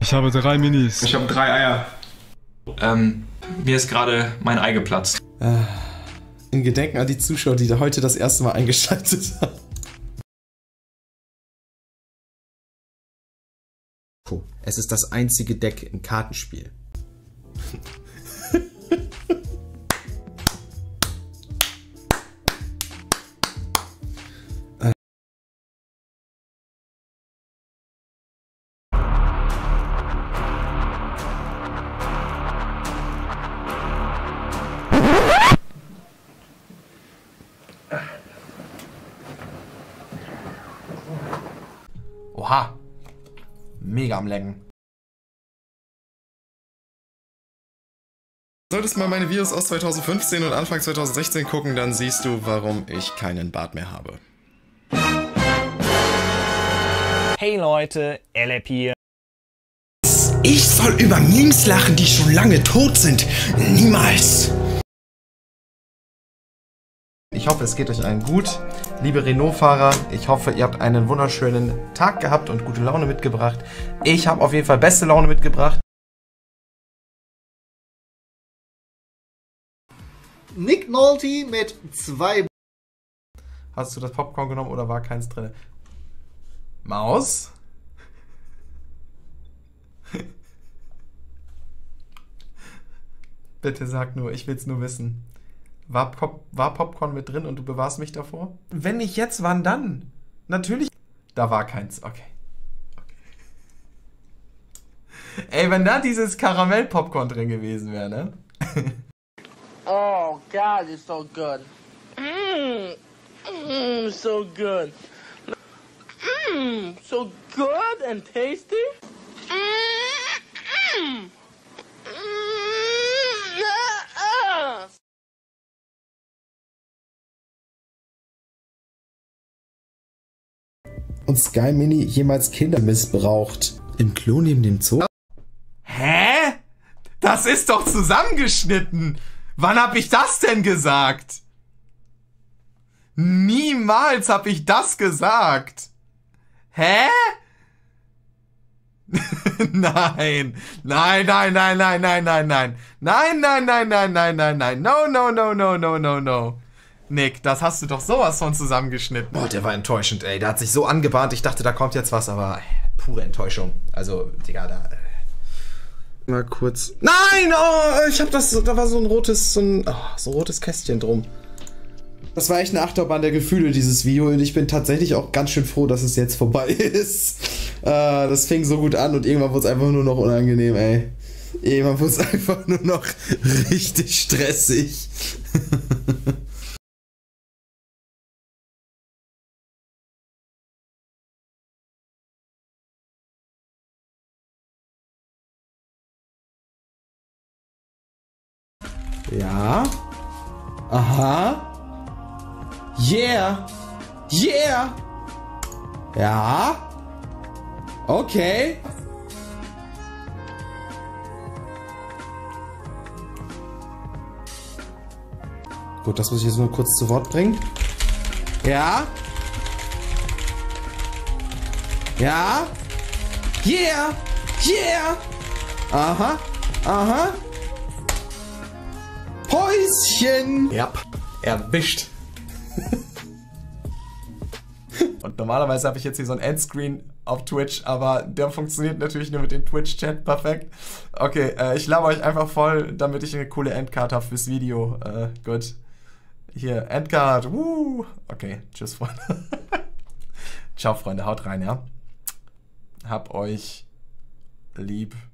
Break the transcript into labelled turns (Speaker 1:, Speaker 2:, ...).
Speaker 1: Ich habe 3 Minis.
Speaker 2: Ich habe 3 Eier.
Speaker 3: Mir ist gerade mein Ei geplatzt.
Speaker 4: In Gedenken an die Zuschauer, die da heute das erste Mal eingeschaltet haben. Es ist das einzige Deck im Kartenspiel. Oha. Mega am Lecken. Solltest mal meine Videos aus 2015 und Anfang 2016 gucken, dann siehst du, warum ich keinen Bart mehr habe.
Speaker 5: Hey Leute, Elep hier.
Speaker 6: Ich soll über Memes lachen, die schon lange tot sind. Niemals.
Speaker 4: Ich hoffe, es geht euch allen gut. Liebe Renault-Fahrer, ich hoffe, ihr habt einen wunderschönen Tag gehabt und gute Laune mitgebracht. Ich habe auf jeden Fall beste Laune mitgebracht.
Speaker 7: Nick Nolte mit 2.
Speaker 4: Hast du das Popcorn genommen oder war keins drin? Maus? Bitte sag nur, ich will's nur wissen. War Popcorn mit drin und du bewahrst mich davor? Wenn nicht jetzt, wann dann? Natürlich. Da war keins, okay. Ey, wenn da dieses Karamell-Popcorn drin gewesen wäre, ne?
Speaker 8: Oh God, it's so good. So good. So good and tasty.
Speaker 4: Und Sky Mini jemals Kinder missbraucht. Im Klo neben dem Zoo? Hä? Das ist doch zusammengeschnitten! Wann hab ich das denn gesagt? Niemals hab ich das gesagt! Hä? Nein! Nein, nein, nein, nein, nein, nein, nein! Nein, nein, nein, nein, nein, nein, nein! No, no, no, no, no, no, no! Nick, das hast du doch sowas von zusammengeschnitten. Boah, der war enttäuschend, ey. Der hat sich so angebahnt, ich dachte, da kommt jetzt was, aber pure Enttäuschung. Also, Digga, da... Mal kurz... Nein! Oh, ich hab das... Da war so ein rotes... so ein rotes Kästchen drum. Das war echt eine Achterbahn der Gefühle, dieses Video. Und ich bin tatsächlich auch ganz schön froh, dass es jetzt vorbei ist. Das fing so gut an und irgendwann wurde es einfach nur noch unangenehm, ey. Irgendwann wurde es einfach nur noch richtig stressig. Ja. Aha. Yeah. Yeah. Ja. Okay. Gut, das muss ich jetzt nur kurz zu Wort bringen. Ja. Ja. Yeah. Yeah. Aha. Aha. Päuschen! Ja, erwischt. Und normalerweise habe ich jetzt hier so ein Endscreen auf Twitch, aber der funktioniert natürlich nur mit dem Twitch-Chat perfekt. Okay, ich laber euch einfach voll, damit ich eine coole Endcard habe fürs Video. Gut. Hier, Endcard. Okay, tschüss, Freunde. Ciao, Freunde, haut rein, ja? Hab euch lieb.